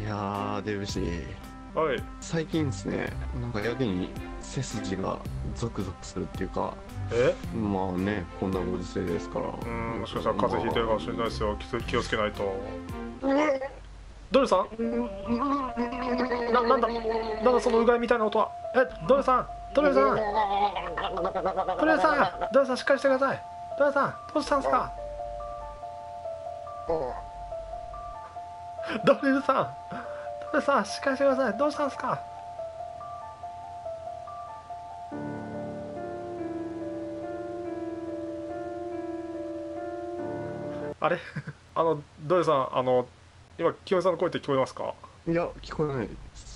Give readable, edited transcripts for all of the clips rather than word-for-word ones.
いやー、デブシ、 はい。 最近ですね、なんかやけに背筋がゾクゾクするっていうか、 えまあね、こんなご時世ですから。 もしかしたら風邪ひいてるかもしれないですよ。気をつけないと。ドルさんなんだそのうがいみたいな音は。ドルさんドルさんドルさんドルさんしっかりしてください。ドルさんどうしたんすか。ドルさんドルさんしっかりしてください。どうしたんすか。あれドルさん、今、清美さんの声って聞こえますか。 いや、聞こえないです。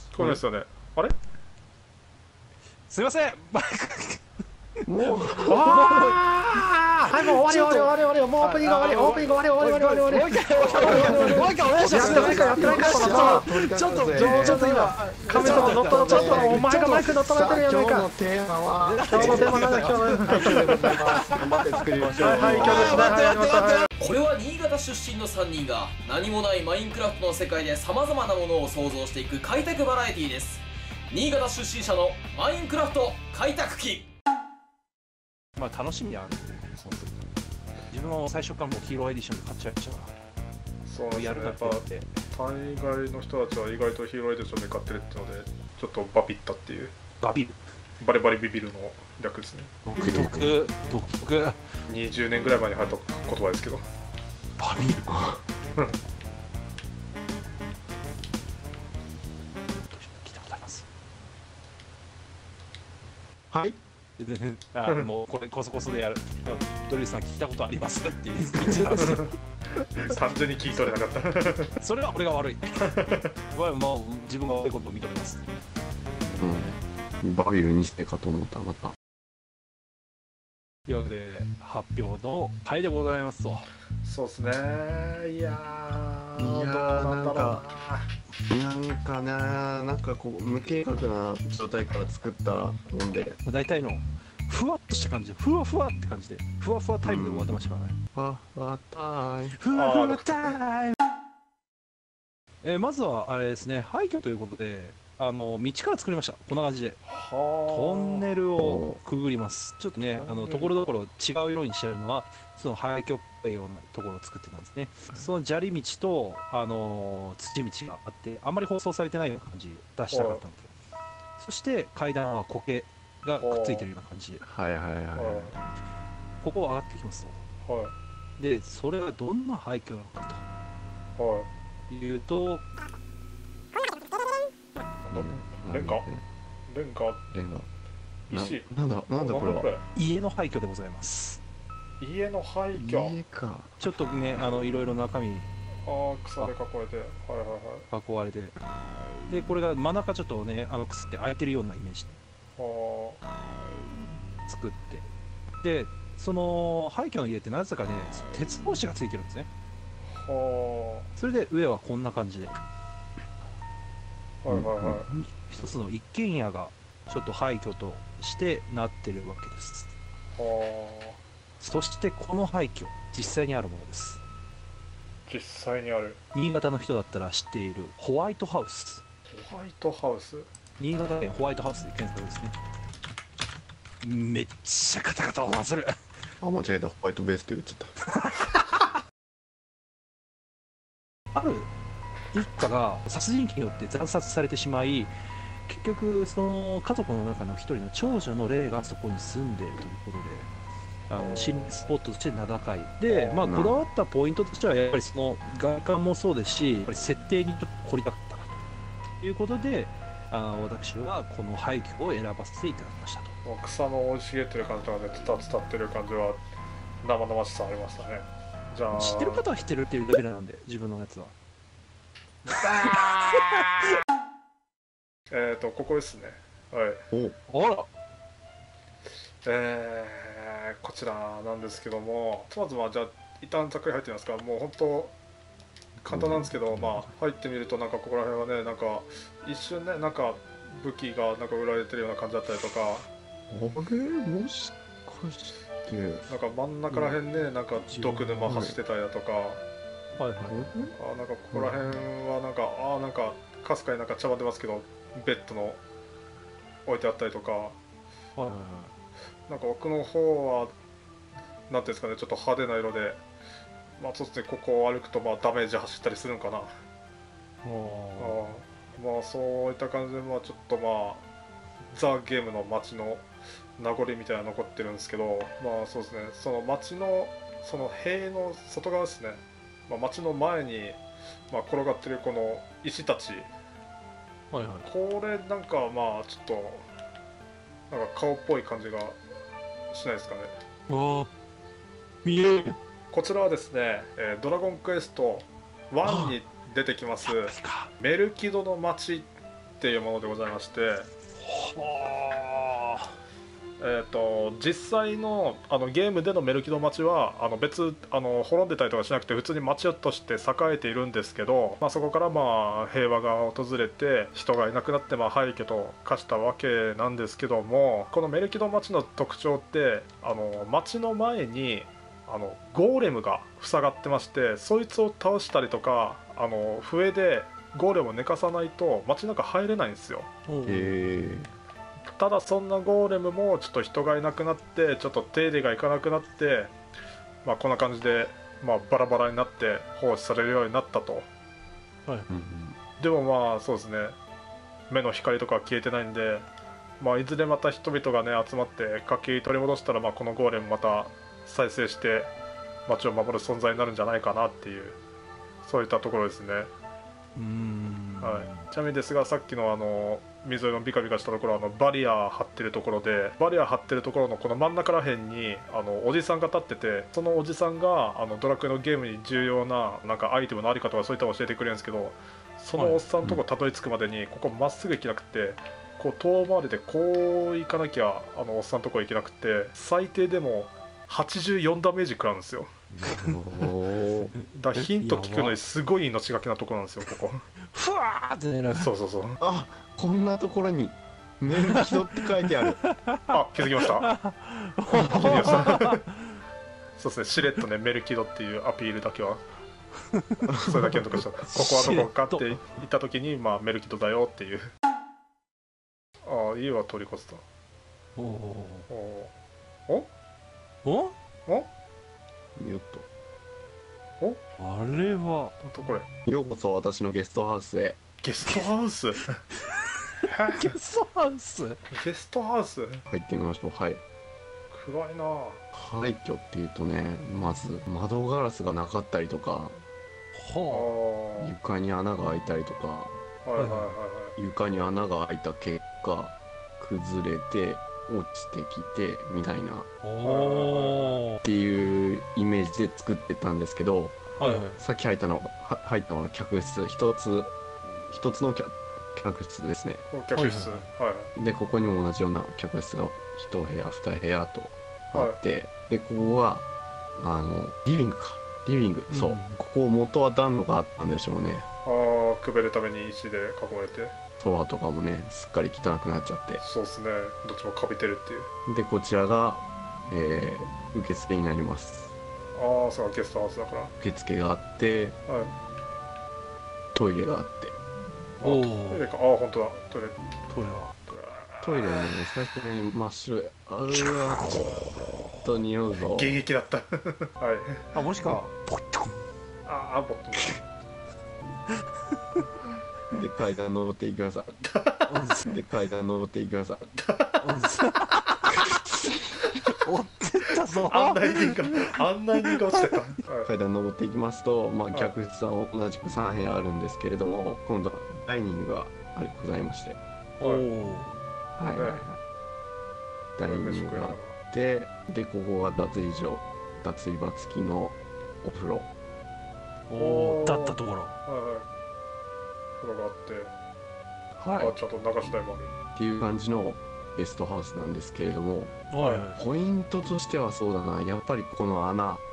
聞こえないですよね。あれすいません。 もう、 はい、もう終わり、もうオープニング終わり、オープニング終わり。 もう一回お願いします。 やってないか、このさ。 ちょっと今カメラの乗ったの、ちょっとお前がマイク乗ったのやってるやないか。 今日のテーマは、 今日のテーマなんだ、今日の。 でございます。頑張って作りましょう。 はい、今日ですね。はい、やりました。 これは新潟出身の3人が何もないマインクラフトの世界で様々なものを創造していく開拓バラエティです。新潟出身者のマインクラフト開拓記。 まあ楽しみやん。本当に。自分も最初からもうヒーローエディションで買っちゃいましたから。 そうなんですね。やっぱ大概の人たちは意外とヒーローエディションで買ってるってので、ちょっとバビったっていう。 バビル。 バリバリビビるの略ですね。 独特。 20年ぐらい前に流行った言葉ですけど。 バビル。 うん。 聞いたことあります。 はい。 もうこれコソコソでやる。ドリルさん聞いたことありますって言ってたんですけど。 単純に聞き取れなかった。 それは俺が悪い。もう自分が悪いことを認めます。 うん。バビルにしてかと思ったらまた。 というわけで発表の回でございますと。 そうですね。いやー、どうなんだろうな。 なんかこう無計画な状態から作ったもんで、 大体のふわっとした感じで、ふわふわって感じで、ふわふわタイムで終わってましたからね。 ふわふわタイム。 ふわふわタイム。まずはあれですね、廃墟ということで、道から作りました。こんな感じで。トンネルをくぐります。ちょっとね、ところどころ違う色にしてるのは、その廃墟っぽいようなところを作ってたんですね。その砂利道と、土道があって、あんまり放送されてないような感じ出したかったので。そして階段は苔がくっついてるような感じで。 はいはいはここを上がっていきますと。 はい。 で、それはどんな廃墟なのかはというと、 レンガ石なんだこれは。 家の廃墟でございます。 家の廃墟。 家か。 ちょっとね、いろいろ中身草で囲まれて、はい。 囲われて、でこれが真ん中ちょっとね、くって開いてるようなイメージで作って、でその廃墟の家ってなぜかね、鉄格子がついてるんですね。それで上はこんな感じで、一つの一軒家がちょっと廃墟としてなってるわけです。そしてこの廃墟、実際にあるものです。 実際にある。 新潟の人だったら知っているホワイトハウス。 ホワイトハウス。 新潟県ホワイトハウスで検索ですね。めっちゃカタカタ音がする。 あ、間違えた。ホワイトベースって言っちゃった。 ある一家が殺人鬼によって惨殺されてしまい、結局その家族の中の一人の長女の霊がそこに住んでいるということで、心霊スポットとして名高い。で、こだわったポイントとしてはやっぱりその外観もそうですし、やっぱり設定にちょっと凝りたかったなということで、私はこの廃墟を選ばせていただきましたと。 草の生い茂ってる感じとかね、伝ってる感じは生々しさありましたね。じゃあ知ってる方は知ってるっていうレベルなんで、自分のやつは。 ここですね。はい。 あら。 こちらなんですけども、まずじゃあ一旦ざっくり入ってみますか。もう本当簡単なんですけど、入ってみるとなんかここら辺はね、なんか一瞬ね、なんか武器がなんか売られてるような感じだったりとか、 あれもしかしてなんか真ん中ら辺ね、なんか毒沼走ってたりだとか、 はいはい。 なんかここら辺はなんか、なんかかすかになんか茶葉出ますけど、ベッドの置いてあったりとか、 はいはいはい。 なんか奥の方はなんていうんですかね、ちょっと派手な色で、まあそうですね、ここを歩くとまあダメージ走ったりするんかな。まあそういった感じで、まあちょっとまあザ・ゲームの街の名残みたいなの残ってるんですけど、まあそうですね、その街のその塀の外側ですね、まあ、街の前に、まあ、転がってるこの石たち、 はいはい。 これなんかまあちょっとなんか顔っぽい感じがしないですかね。 わあ、見える。 こちらはですね、ドラゴンクエスト1に出てきますか。 メルキドの街っていうものでございまして、 は実際のゲームでのメルキド町は別滅んでたりとかしなくて普通に町として栄えているんですけど、まあ、そこからまあ平和が訪れて人がいなくなってまあ廃墟と化したわけなんですけども、このメルキド町の特徴って町の前にゴーレムが塞がってまして、そいつを倒したりとか笛でゴーレムを寝かさないと町の中入れないんですよ。ただそんなゴーレムもちょっと人がいなくなってちょっと手入れがいかなくなって、まあ、こんな感じで、まあ、バラバラになって放置されるようになったと。 はい。 でもまあそうですね、目の光とかは消えてないんで、まあ、いずれまた人々がね集まって活気取り戻したら、まあ、このゴーレムまた再生して街を守る存在になるんじゃないかなっていう、そういったところですね。はい、ちなみにですが、さっきの水のビカビカしたところバリア張ってるところで、バリア張ってるところのこの真ん中らへんにおじさんが立ってて、そのおじさんがドラクエのゲームに重要ななんかアイテムのあり方とかそういったのを教えてくれるんですけど、そのおっさんのとこたどり着くまでにここまっすぐ行けなくて、こう遠回りでこう行かなきゃおっさんのとこ行けなくて、最低でも84ダメージ食らうんですよ。だからヒント聞くのにすごい命がけなところなんですよ、ここ。 ふわーって狙う。 そうそうそう。 あ、こんなところにメルキドって書いてある。 あ、気づきました。気づきました。そうですね、しれっとね、メルキドっていうアピールだけはそれだけのところでした。ここはどこかって言った時に、まあ、メルキドだよっていう。ああ、家は通り越せた。 おおおおよっあれはとこれと。ようこそ私のゲストハウスへ。 ゲストハウスゲストハウス。 ゲストハウス入ってみましょう。はい。 暗いなぁ。 廃墟っていうとね、まず窓ガラスがなかったりとか、 は床に穴が開いたりとか、 はいはいはいはい。 床に穴が開いた結果崩れて落ちてきてみたいなあ。おっていうイメージで作ってたんですけど、 はいはい。 さっき入ったのは客室一つの客室ですね。 客室。 ははい。 でここにも同じような客室が1部屋2部屋とあって、でここはリビングか、リビング、そうここ元は暖炉があったんでしょうね。 ああ、くべるために石で囲まれて。 ソファとかもねすっかり汚くなっちゃって、 そうですね、どっちもかびてるっていう。 でこちらが、受付になります。 ああ、そうゲストハウスだから。 受付があって、 はい。 トイレがあって、 おトイレか。ああ、本当だ、トイレ。 トイレはトイレはね最初ね真っ白い、あれはちょっと匂うぞ。 現役だったはい。 あ、もしかポッとああ、ボットで階段登っていきましたで階段登っていきました追ってったぞ。 案内人が落ちてた。はい。 階段登っていきますと、まあ、客室は同じく3部屋あるんですけれども、今度はダイニングがございまして、 おお。 はいはいはい、ダイニングがあって、でここが脱衣所、脱衣場付きのお風呂。 おお。だったところ。 はいはい。風呂があって、 はい、 ちゃんと流し台もある。 っていう感じのゲストハウスなんですけれども、 はいはい。 ポイントとしてはそうだな、やっぱりこの穴は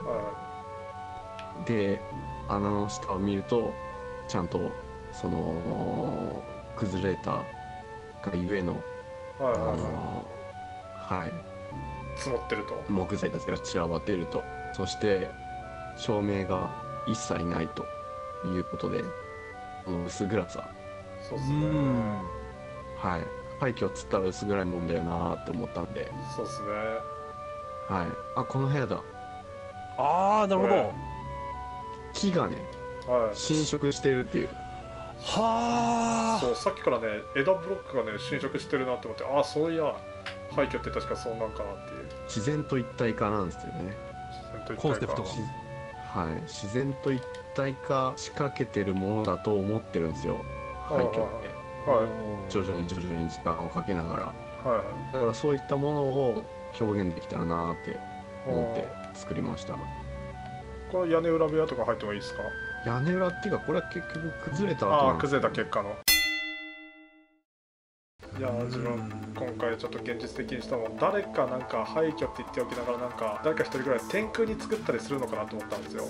で、穴の下を見るとちゃんとその崩れたがゆえのいはいはいはい。 はい積もってると。 木材たちが散らばっていると。そして照明が一切ないということで、この薄暗さ、 そうっすね。 はい、廃墟っつったら薄暗いもんだよなーって思ったんで、 そうっすね。 はい、あ、この部屋だ。 ああ、なるほど。 木がね、 はい。 侵食してるっていう。 はあ。 そう、さっきからね、枝ブロックがね、侵食してるなって思って、ああ、そういや、廃墟って確かそうなんかなっていう。 自然と一体化なんですよね。 コンセプトがはい、自然と一体化しかけてるものだと思ってるんですよ、廃墟って。 はい徐々に時間をかけながら。 はだからそういったものを表現できたらなーってい。 思って作りました。 これ屋根裏部屋とか入ってもいいですか？ 屋根裏っていうか、これは結局崩れた後ああ、 なんです崩れた結果の。いやー、自分今回ちょっと現実的にしたもん、誰かなんか廃墟って言っておきながら、なんか誰か一人ぐらい天空に作ったりするのかなと思ったんですよ。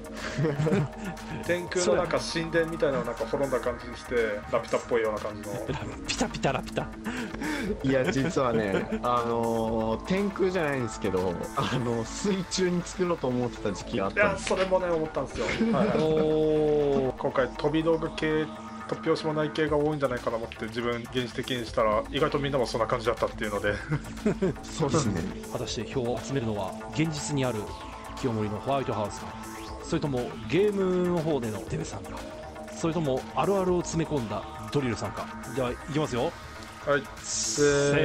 天空のなんか神殿みたいなのをなんか滅んだ感じにして、ラピュタっぽいような感じの。 ピタピタラピタ。 いや、実はね、天空じゃないんですけど、水中に作ろうと思ってた時期があっいや、 たんです。 それもね思ったんですよ。はいはい、 お今回飛び道具系、突拍子もない系が多いんじゃないかなと思って自分現実的にしたら意外とみんなもそんな感じだったっていうのでそうですね。 果たして票を集めるのは現実にある清盛のホワイトハウスか、それともゲームの方でのデベさんか、それともあるあるを詰め込んだドリルさんか。ではいきますよ。 はいせ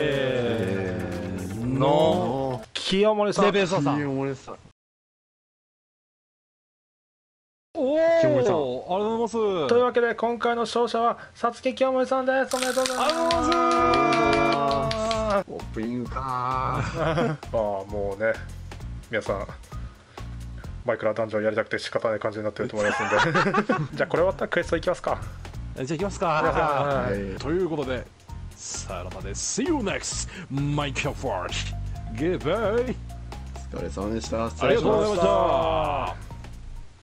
ーの。 の清盛さん。 デベソさん。 清盛さん。 おお、 清盛さんありがとうございます。 というわけで今回の勝者はさつき清盛さんです。おめでとうございます。 ありがとうございます。 オープニングかまあもうね、皆さんマイクラダンジョンやりたくて仕方ない感じになってると思いますんでじゃあこれ終わったらクエストいきますか。 じゃあ行きますか。 はということで、さらばで See you next Minecraft Goodbye。 お疲れ様でした。 ありがとうございました。